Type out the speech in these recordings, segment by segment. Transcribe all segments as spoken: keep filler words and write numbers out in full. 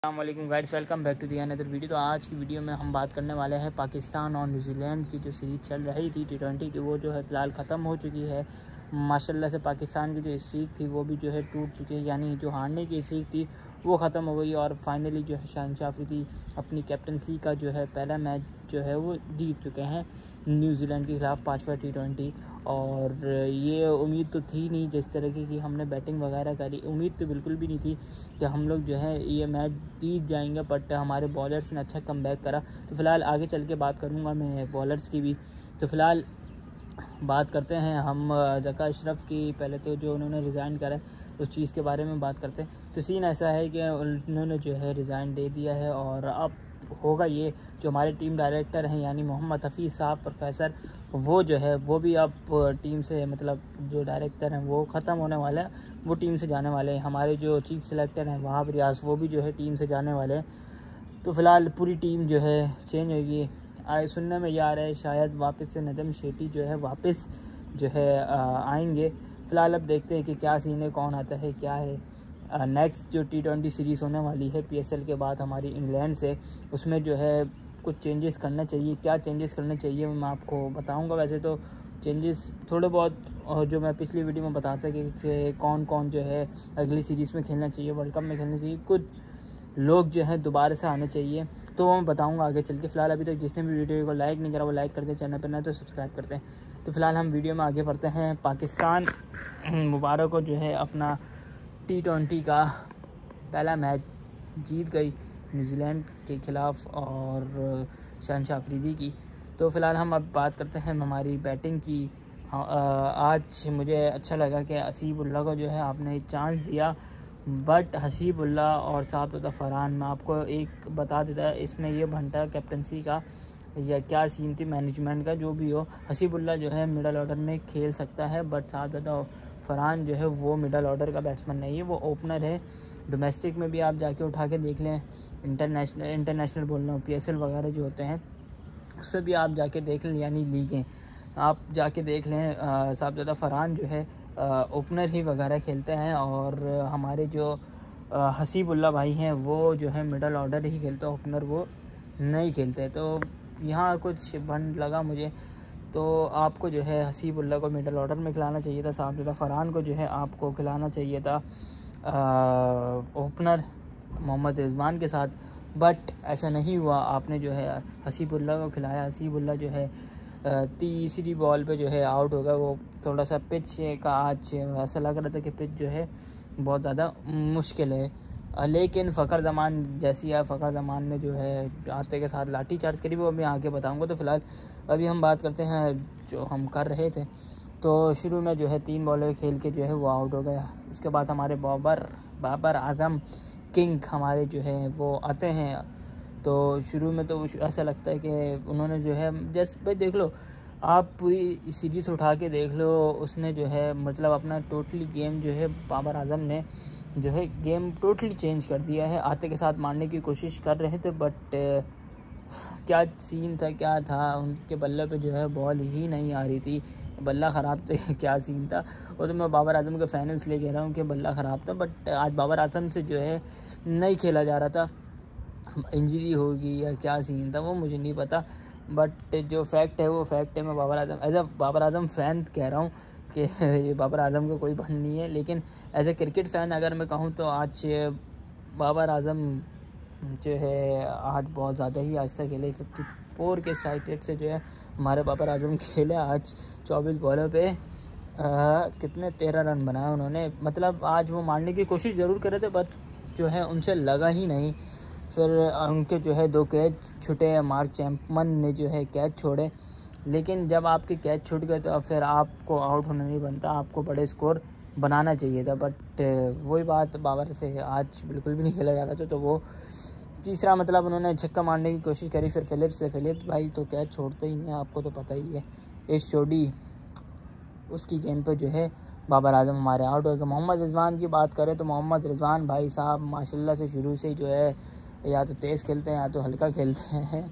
अस्सलामुअलैकुम guys, welcome back to the another video. तो आज की वीडियो में हम बात करने वाले हैं पाकिस्तान और न्यूजीलैंड की जो सीरीज़ चल रही थी टी ट्वेंटी की, वो जो है फ़िलहाल ख़त्म हो चुकी है। माशाल्लाह से पाकिस्तान की जो स्ट्रीक थी वो भी जो है टूट चुकी है, यानी जो हारने की स्ट्रीक थी वो ख़त्म हो गई और फाइनली जो है शहनशाह अफरीदी अपनी कैप्टनसी का जो है पहला मैच जो है वो जीत चुके हैं न्यूजीलैंड के खिलाफ पाँचवा टी ट्वेंटी। और ये उम्मीद तो थी नहीं, जिस तरीके की हमने बैटिंग वगैरह करी, उम्मीद तो बिल्कुल भी नहीं थी कि हम लोग जो है ये मैच जीत जाएंगे, बट हमारे बॉलर्स ने अच्छा कमबैक करा। तो फिलहाल आगे चल के बात करूँगा मैं बॉलर्स की भी। तो फिलहाल बात करते हैं हम ज़का अशरफ की। पहले तो जो उन्होंने रिज़ाइन करा उस चीज़ के बारे में बात करते हैं। तो सीन ऐसा है कि उन्होंने जो है रिज़ाइन दे दिया है और अब होगा ये, जो हमारे टीम डायरेक्टर हैं यानी मोहम्मद हफीज़ साहब प्रोफेसर, वो जो है वो भी अब टीम से, मतलब जो डायरेक्टर हैं वो ख़त्म होने वाले हैं, वो टीम से जाने वाले हैं। हमारे जो चीफ सेलेक्टर हैं वहाब रियाज, वो भी जो है टीम से जाने वाले हैं। तो फ़िलहाल पूरी टीम जो है चेंज होगी। आए सुनने में ये आ रहा है शायद वापस से नजम शेट्टी जो है वापस जो है आएंगे। फ़िलहाल अब देखते हैं कि क्या सीन है, कौन आता है, क्या है। नेक्स्ट जो टी ट्वेंटी सीरीज़ होने वाली है पीएसएल के बाद हमारी इंग्लैंड से, उसमें जो है कुछ चेंजेस करना चाहिए। क्या चेंजेस करने चाहिए मैं आपको बताऊंगा। वैसे तो चेंजेस थोड़े बहुत, और जो मैं पिछली वीडियो में बताता कि, कि कौन कौन जो है अगली सीरीज़ में खेलना चाहिए, वर्ल्ड कप में खेलना चाहिए, कुछ लोग जो हैं दोबारा से आने चाहिए, तो वो मैं बताऊंगा आगे चल के। फ़िलहाल अभी तक जिसने भी वीडियो को लाइक नहीं करा वो लाइक करते, चैनल पर ना तो सब्सक्राइब करते हैं। तो फ़िलहाल हम वीडियो में आगे बढ़ते हैं। पाकिस्तान मुबारक को जो है अपना टी ट्वेंटी का पहला मैच जीत गई न्यूजीलैंड के ख़िलाफ़ और शहनशाह अफरीदी की। तो फ़िलहाल हम अब बात करते हैं हमारी बैटिंग की। हाँ, आज मुझे अच्छा लगा कि हसीबुल्ला को जो है आपने चांस दिया, बट हसीबुल्ला और साहब फरहान, मैं आपको एक बता देता है इसमें ये भंटा कैप्टनसी का या क्या सीन थी मैनेजमेंट का, जो भी हो। हसीबुल्ला जो है मिडल ऑर्डर में खेल सकता है, बट साहब फरहान जो है वो मिडल ऑर्डर का बैट्समैन नहीं है, वो ओपनर है। डोमेस्टिक में भी आप जाके उठा के देख लें, इंटरनेशनल इंटरनेशनल बोल रहा हूँ, पीएसएल वगैरह जो होते हैं उस पर भी आप जाके देख लें, यानी लीगें आप जाके देख लें। साहबजादा फरहान जो है ओपनर ही वगैरह खेलते हैं, और हमारे जो हसीबुल्ला भाई हैं वो जो है मिडल ऑर्डर ही खेलते हैं, ओपनर वो नहीं खेलते। तो यहाँ कुछ बंद लगा मुझे। तो आपको जो है हसीबुल्ला को मिडल ऑर्डर में खिलाना चाहिए था, साहबजादा फरहान को जो है आपको खिलाना चाहिए था ओपनर मोहम्मद रिजवान के साथ, बट ऐसा नहीं हुआ। आपने जो है हसीबुल्ला को खिलाया। हसीबुल्ला जो है तीसरी बॉल पे जो है आउट हो गया। वो थोड़ा सा पिच का आज ऐसा लग रहा था कि पिच जो है बहुत ज़्यादा मुश्किल है, लेकिन फ़खर जमान जैसी है, फ़खर जमान में जो है आते के साथ लाठी चार्ज करी, वो मैं आगे बताऊंगा। तो फ़िलहाल अभी हम बात करते हैं जो हम कर रहे थे। तो शुरू में जो है तीन बॉलें खेल के जो है वो आउट हो गया। उसके बाद हमारे बाबर बाबर आजम किंग हमारे जो है वो आते हैं। तो शुरू में तो ऐसा लगता है कि उन्होंने जो है, जैसे भाई देख लो, आप पूरी सीरीज़ उठा के देख लो, उसने जो है मतलब अपना टोटली गेम जो है बाबर आजम ने जो है गेम टोटली चेंज कर दिया है। आते के साथ मारने की कोशिश कर रहे थे, बट क्या सीन था, क्या था, उनके बल्ले पे जो है बॉल ही नहीं आ रही थी, बल्ला ख़राब था। क्या सीन था, और तो मैं बाबर आजम का फ़ैन हूँ इसलिए कह रहा हूँ कि बल्ला ख़राब था। बट आज बाबर आजम से जो है नहीं खेला जा रहा था, इंजरी होगी या क्या सीन था वो मुझे नहीं पता, बट जो फैक्ट है वो फैक्ट है। मैं Babar Azam as a Babar Azam fan कह रहा हूँ कि ये बाबर आजम का कोई भन नहीं है, लेकिन एज ए क्रिकेट फ़ैन अगर मैं कहूँ तो आज बाबर आजम जो है आज बहुत ज़्यादा ही आज तक खेले। फिफ्टी फोर के स्ट्राइक रेट से जो है हमारे बाबर आजम खेले आज चौबीस बॉलों पे आ, कितने तेरह रन बनाए उन्होंने। मतलब आज वो मारने की कोशिश ज़रूर करे थे, बट जो है उनसे लगा ही नहीं। फिर उनके जो है दो कैच छूटे, मार्क चैम्पमन ने जो है कैच छोड़े, लेकिन जब आपके कैच छूट गए तो अब फिर आपको आउट होना नहीं बनता, आपको बड़े स्कोर बनाना चाहिए था। बट वही बात, बाबर से आज बिल्कुल भी नहीं खेला जा रहा था। तो वो तीसरा मतलब उन्होंने छक्का मारने की कोशिश करी, फिर फिलिप्स से, फिलिप्स भाई तो कैच छोड़ते ही नहीं, आपको तो पता ही है। इस चोटी उसकी गेंद पर जो है बाबर आजम हमारे आउट हो गए। मोहम्मद रिजवान की बात करें तो मोहम्मद रिजवान भाई साहब माशाल्लाह से शुरू से जो है या तो तेज़ खेलते हैं या तो हल्का खेलते हैं,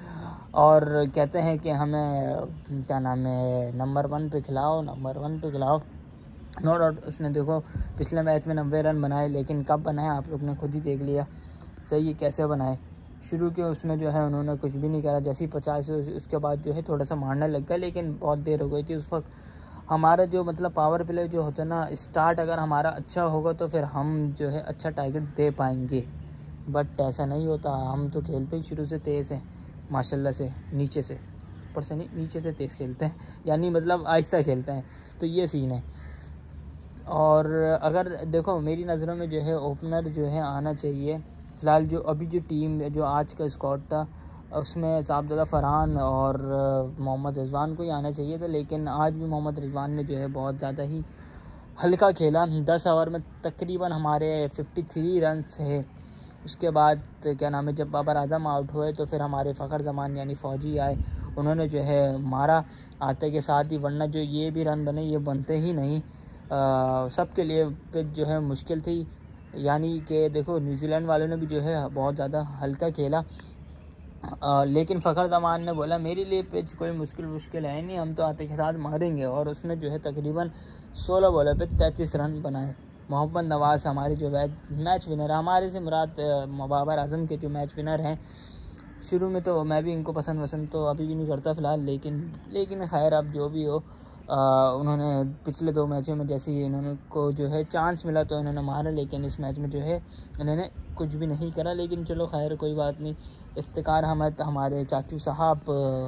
और कहते हैं कि हमें क्या नाम है नंबर वन पे खिलाओ, नंबर वन पे खिलाओ। नो डाउट उसने देखो पिछले मैच में नब्बे रन बनाए, लेकिन कब बनाए आप लोग ने खुद ही देख लिया। सही है, कैसे बनाए। शुरू के उसमें जो है उन्होंने कुछ भी नहीं करा, जैसे ही पचास उसके बाद जो है थोड़ा सा मारने लग गया, लेकिन बहुत देर हो गई थी उस वक्त। हमारा जो मतलब पावर प्ले जो होता है ना, स्टार्ट अगर हमारा अच्छा होगा तो फिर हम जो है अच्छा टारगेट दे पाएंगे, बट ऐसा नहीं होता। हम तो खेलते ही शुरू से तेज़ हैं माशाल्लाह से, नीचे से ऊपर से नहीं, नीचे से तेज़ खेलते हैं, यानी मतलब आहिस्ता खेलते हैं, तो ये सीन है। और अगर देखो मेरी नज़रों में जो है ओपनर जो है आना चाहिए। फ़िलहाल जो अभी जो टीम जो आज का स्क्वाड था उसमें साहबजादा फरहान और मोहम्मद रिजवान को ही आना चाहिए था, लेकिन आज भी मोहम्मद रिजवान ने जो है बहुत ज़्यादा ही हल्का खेला। दस ओवर में तकरीबन हमारे तिरेपन रन्स है। उसके बाद क्या नाम है, जब बाबर आजम आउट हुए तो फिर हमारे फ़खर जमान यानी फ़ौजी आए, उन्होंने जो है मारा आते के साथ ही, वरना जो ये भी रन बने ये बनते ही नहीं। सबके लिए पिच जो है मुश्किल थी, यानी कि देखो न्यूजीलैंड वालों ने भी जो है बहुत ज़्यादा हल्का खेला। आ, लेकिन फ़खर जमान ने बोला मेरे लिए पिच कोई मुश्किल मुश्किल है नहीं, हम तो आते के साथ मारेंगे, और उसने जो है तकरीबन सोलह बॉलों पे तैंतीस रन बनाए। मोहम्मद नवाज़ हमारे जो मैच विनर, हमारे से मुराद बाबर आजम के जो मैच विनर हैं। शुरू में तो मैं भी इनको पसंद वसंद तो अभी भी नहीं करता फ़िलहाल, लेकिन लेकिन खैर अब जो भी हो, आ, उन्होंने पिछले दो मैचों में जैसे ही इन्होंने को जो है चांस मिला तो इन्होंने मारा, लेकिन इस मैच में जो है इन्होंने कुछ भी नहीं करा। लेकिन चलो खैर कोई बात नहीं। इफ्तिकार अहमद हमारे चाचू साहब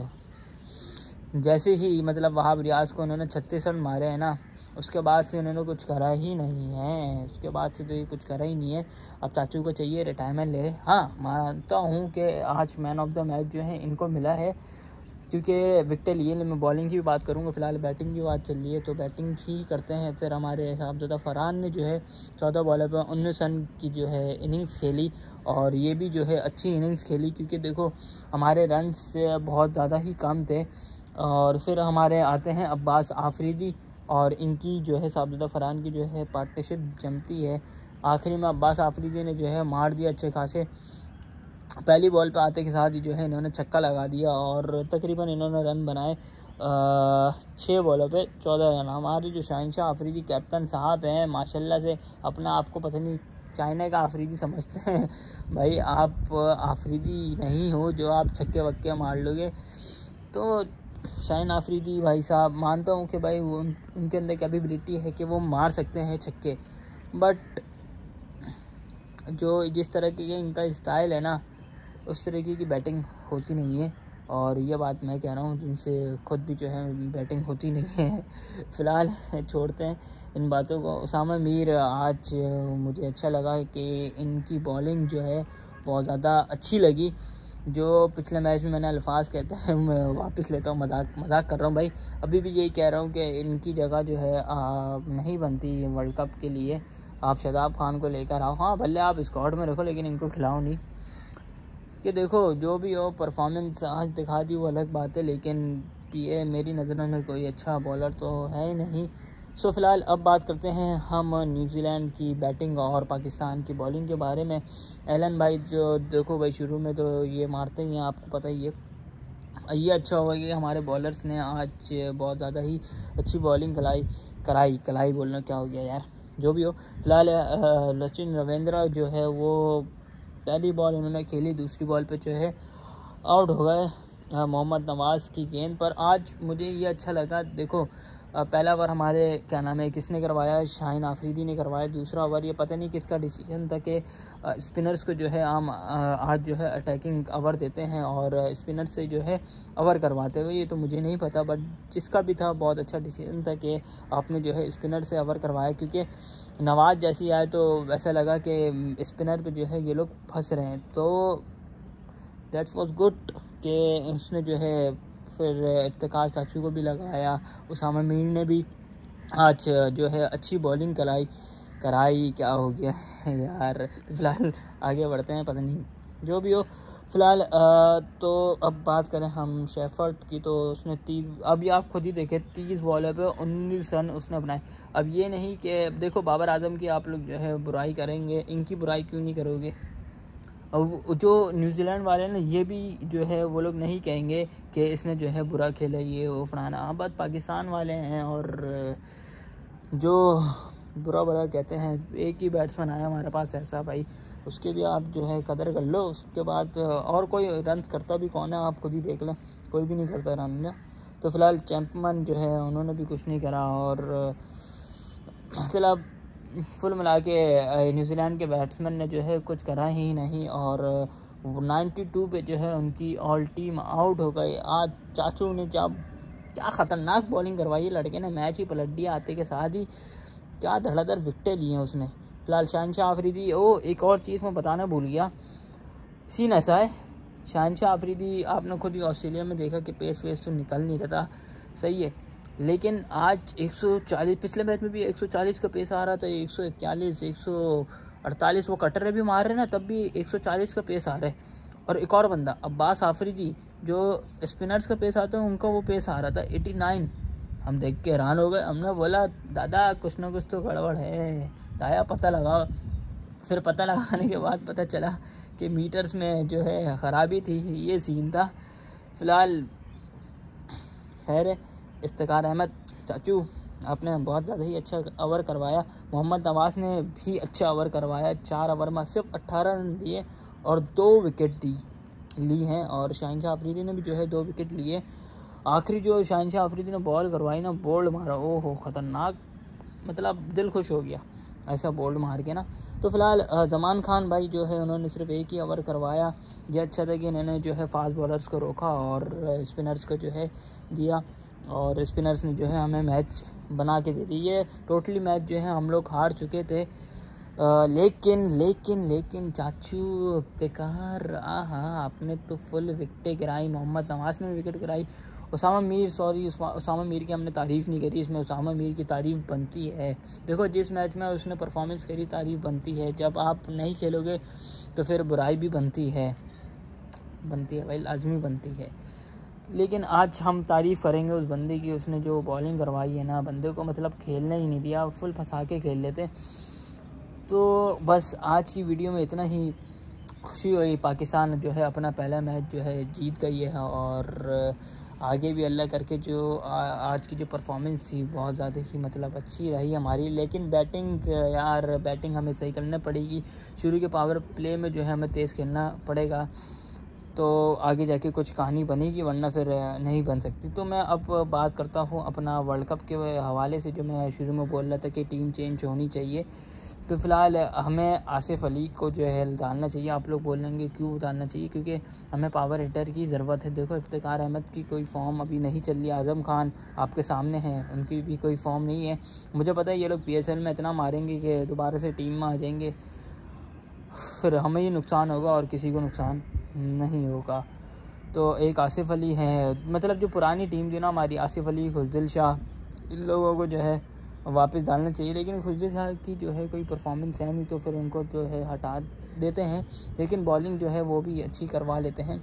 जैसे ही मतलब वहाब रियाज को उन्होंने छत्तीस रन मारे हैं ना, उसके बाद से उन्होंने कुछ करा ही नहीं है, उसके बाद से तो ये कुछ करा ही नहीं है। अब चाचू को चाहिए रिटायरमेंट ले। हाँ मानता हूँ कि आज मैन ऑफ द मैच जो है इनको मिला है, क्योंकि विकेट लिए। मैं बॉलिंग की भी बात करूँगा, फ़िलहाल बैटिंग की बात चल रही है तो बैटिंग ही करते हैं। फिर हमारे साहबजादा फरहान ने जो है चौदह बॉलों पर उन्नीस रन की जो है इनिंग्स खेली, और ये भी जो है अच्छी इनिंग्स खेली, क्योंकि देखो हमारे रन से बहुत ज़्यादा ही कम थे। और फिर हमारे आते हैं अब्बास आफरीदी, और इनकी जो है साहबजादा फरहान की जो है पार्टनरशिप जमती है। आखिरी में अब्बास आफरीदी ने जो है मार दिया अच्छे खासे, पहली बॉल पे आते के साथ ही जो है इन्होंने छक्का लगा दिया, और तकरीबन इन्होंने रन बनाए छः बॉलों पे चौदह रन। हमारे जो शहंशाह आफरीदी कैप्टन साहब हैं माशाल्लाह से, अपना आपको पता नहीं चाइना का आफरीदी समझते हैं भाई, आप आफरीदी नहीं हो जो आप छक्के वक्के मार लोगे। तो शाहीन आफरीदी भाई साहब, मानता हूँ कि भाई वो उन, उनके अंदर कैपेबिलिटी है कि वो मार सकते हैं छक्के, बट जो जिस तरह की इनका स्टाइल है ना उस तरीके की बैटिंग होती नहीं है। और ये बात मैं कह रहा हूँ जिनसे खुद भी जो है बैटिंग होती नहीं है। फ़िलहाल छोड़ते हैं इन बातों को। उसामा मीर आज मुझे अच्छा लगा कि इनकी बॉलिंग जो है बहुत ज़्यादा अच्छी लगी। जो पिछले मैच में मैंने अल्फाज कहते हैं मैं वापस लेता हूँ, मजाक मजाक कर रहा हूँ भाई। अभी भी यही कह रहा हूँ कि इनकी जगह जो है आ, नहीं बनती वर्ल्ड कप के लिए। आप शादाब खान को लेकर आओ, हाँ भले आप स्क्वाड में रखो, लेकिन इनको खिलाओ नहीं। कि देखो जो भी हो परफॉर्मेंस आज दिखा दी वो अलग बात है, लेकिन ये मेरी नज़रों में कोई अच्छा बॉलर तो है ही नहीं। सो फ़िलहाल अब बात करते हैं हम न्यूजीलैंड की बैटिंग और पाकिस्तान की बॉलिंग के बारे में। एलन भाई जो देखो भाई शुरू में तो ये मारते ही हैं, आपको पता ही है। ये अच्छा हुआ कि हमारे बॉलर्स ने आज बहुत ज़्यादा ही अच्छी बॉलिंग कराई कराई कलाई बोलना क्या हो गया यार, जो भी हो। फ़िलहाल सचिन रविंद्र जो है वो पहली बॉल उन्होंने खेली, दूसरी बॉल पे जो है आउट हो गए मोहम्मद नवाज़ की गेंद पर। आज मुझे ये अच्छा लगा, देखो पहला ओवर हमारे क्या नाम है किसने करवाया, शाहीन आफरीदी ने करवाया। दूसरा ओवर ये पता नहीं किसका डिसीजन था कि स्पिनर्स को जो है आम आज जो है अटैकिंग ओवर देते हैं और स्पिनर से जो है ओवर करवाते हुए, ये तो मुझे नहीं पता, बट जिसका भी था बहुत अच्छा डिसीजन था कि आपने जो है स्पिनर से ओवर करवाया, क्योंकि नवाज़ जैसी आए तो वैसा लगा कि स्पिनर पे जो है ये लोग फंस रहे हैं। तो दैट्स वाज गुड कि उसने जो है फिर इफ्तिकार चाचू को भी लगाया। उसामा मीर ने भी आज जो है अच्छी बॉलिंग कराई कराई क्या हो गया यार। तो फिलहाल आगे बढ़ते हैं, पता नहीं जो भी हो। फ़िलहाल तो अब बात करें हम शेफर्ड की, तो उसने तीस, अभी आप खुद ही देखें तीस बॉलों पे उन्नीस रन उसने बनाए। अब ये नहीं कि देखो बाबर आजम की आप लोग जो है बुराई करेंगे, इनकी बुराई क्यों नहीं करोगे। अब जो न्यूजीलैंड वाले ना ये भी जो है वो लोग नहीं कहेंगे कि इसने जो है बुरा खेला ये वो फलाना। हाँ बात पाकिस्तान वाले हैं, और जो बुरा बुरा कहते हैं, एक ही बैट्समैन आया हमारे पास ऐसा भाई, उसके भी आप जो है कदर कर लो। उसके बाद और कोई रन करता भी कौन है आप खुद ही देख लें, कोई भी नहीं करता रन ना। तो फिलहाल चैम्पमैन जो है उन्होंने भी कुछ नहीं करा और मतलब फुल मिला के न्यूजीलैंड के बैट्समैन ने जो है कुछ करा ही नहीं और बानवे पे जो है उनकी ऑल टीम आउट हो गई। आज चाचू ने जब क्या ख़तरनाक बॉलिंग करवाई, लड़के ने मैच ही पलट दिया आते के साथ ही, क्या धड़ाधड़ विकटें ली हैं उसने। फिलहाल शहनशाह अफरीदी, ओ एक और चीज़ मैं बताना भूल गया, सीन ऐसा है शहनशाह अफरीदी आपने खुद ही ऑस्ट्रेलिया में देखा कि पेस वेस तो निकल नहीं रहा था, सही है, लेकिन आज एक सौ चालीस, पिछले मैच में भी एक सौ चालीस का पेस आ रहा था, एक सौ इक्यालीस, एक सौ अड़तालीस वो कटरे भी मार रहे ना तब भी एक सौ चालीस का पेस आ रहा है। और एक और बंदा अब्बास आफरीदी जो स्पिनर्स का पेस आता है उनका वो पेस आ रहा था नवासी। हम देख के हैरान हो गए, हमने बोला दादा कुछ ना कुछ तो गड़बड़ है, दाया पता लगाओ। फिर पता लगाने के बाद पता चला कि मीटर्स में जो है ख़राबी थी, ये सीन था। फ़िलहाल खैर इफ्तिखार अहमद चाचू आपने बहुत ज़्यादा ही अच्छा ओवर करवाया, मोहम्मद नवाज ने भी अच्छा ओवर करवाया, चार ओवर में सिर्फ अट्ठारह रन दिए और दो विकेट दी ली हैं और शहनशाह अफरीदी ने भी जो है दो विकेट लिए। आखिरी जो शहनशाह अफरीदी ने बॉल करवाई ना, बोल्ड मारा, ओ हो ख़तरनाक, मतलब दिल खुश हो गया ऐसा बोल्ड मार के ना। तो फिलहाल ज़मान खान भाई जो है उन्होंने सिर्फ एक ही ओवर करवाया, ये अच्छा था कि इन्होंने जो है फास्ट बॉलर्स को रोका और स्पिनर्स को जो है दिया और स्पिनर्स ने जो है हमें मैच बना के दे दी। ये टोटली मैच जो है हम लोग हार चुके थे, आ, लेकिन लेकिन लेकिन चाचू इफ्तिखार, हाँ आपने तो फुल विकेटें गिराई, मोहम्मद नवाज ने भी विकेट गिराई, उसामा मीर सॉरी उसामा मीर की हमने तारीफ़ नहीं करी, इसमें उसामा मीर की तारीफ़ बनती है। देखो जिस मैच में उसने परफॉर्मेंस करी तारीफ़ बनती है, जब आप नहीं खेलोगे तो फिर बुराई भी बनती है बनती है भाई, लाजमी बनती है। लेकिन आज हम तारीफ़ करेंगे उस बंदे की, उसने जो बॉलिंग करवाई है ना, बंदे को मतलब खेलने ही नहीं दिया, फुल फंसा के खेल लेते। तो बस आज की वीडियो में इतना ही, खुशी हुई पाकिस्तान जो है अपना पहला मैच जो है जीत गई है और आगे भी अल्लाह करके जो आ, आज की जो परफॉर्मेंस थी बहुत ज़्यादा ही मतलब अच्छी रही हमारी। लेकिन बैटिंग यार बैटिंग हमें सही करना पड़ेगी, शुरू के पावर प्ले में जो है हमें तेज़ खेलना पड़ेगा तो आगे जाके कुछ कहानी बनेगी, वरना फिर नहीं बन सकती। तो मैं अब बात करता हूँ अपना वर्ल्ड कप के हवाले से, जो मैं शुरू में बोल रहा था कि टीम चेंज होनी चाहिए। तो फ़िलहाल हमें आसिफ अली को जो है डालना चाहिए। आप लोग बोलेंगे क्यों डालना चाहिए, क्योंकि हमें पावर हिटर की ज़रूरत है। देखो इफ्तिखार अहमद की कोई फॉर्म अभी नहीं चल रही, आज़म खान आपके सामने हैं, उनकी भी कोई फॉर्म नहीं है। मुझे पता है ये लोग पी एस एल में इतना मारेंगे कि दोबारा से टीम में आ जाएंगे, फिर हमें ही नुकसान होगा और किसी को नुकसान नहीं होगा। तो एक आसिफ अली है, मतलब जो पुरानी टीम थी ना हमारी, आसिफ अली, खुशदिल शाह, इन लोगों को जो है वापस डालना चाहिए। लेकिन खुशदिल शाह की जो है कोई परफॉर्मेंस है नहीं तो फिर उनको जो है हटा देते हैं, लेकिन बॉलिंग जो है वो भी अच्छी करवा लेते हैं।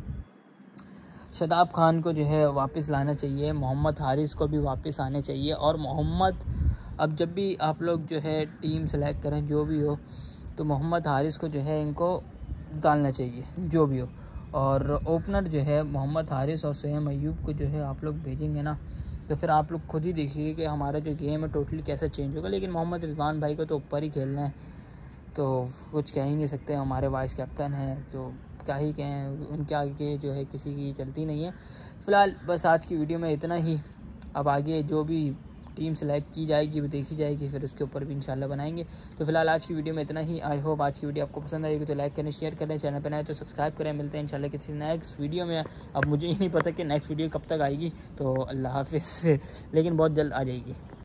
शदाब खान को जो है वापस लाना चाहिए, मोहम्मद हारिस को भी वापस आने चाहिए। और मोहम्मद, अब जब भी आप लोग जो है टीम सेलेक्ट करें जो भी हो, तो मोहम्मद हारिस को जो है इनको डालना चाहिए जो भी हो। और ओपनर जो है मोहम्मद हारिस और सोहेब अयूब को जो है आप लोग भेजेंगे ना, तो फिर आप लोग खुद ही देखिए कि हमारा जो गेम है टोटली कैसे चेंज होगा। लेकिन मोहम्मद रिजवान भाई को तो ऊपर ही खेलना है, तो कुछ कह ही नहीं सकते, हमारे वाइस कैप्टन हैं तो क्या ही कहें, उनके आगे जो है किसी की चलती नहीं है। फ़िलहाल बस आज की वीडियो में इतना ही, अब आगे जो भी टीम सेलेक्ट की जाएगी वो देखी जाएगी, फिर उसके ऊपर भी इंशाल्लाह बनाएंगे। तो फिलहाल आज की वीडियो में इतना ही। आई होप आज की वीडियो आपको पसंद आएगी, तो लाइक करें, शेयर करें, चैनल पर नए तो सब्सक्राइब करें। मिलते हैं इंशाल्लाह किसी नेक्स्ट वीडियो में। अब मुझे ही नहीं पता कि नेक्स्ट वीडियो कब तक आएगी, तो अल्लाह हाफिज़, लेकिन बहुत जल्द आ जाएगी।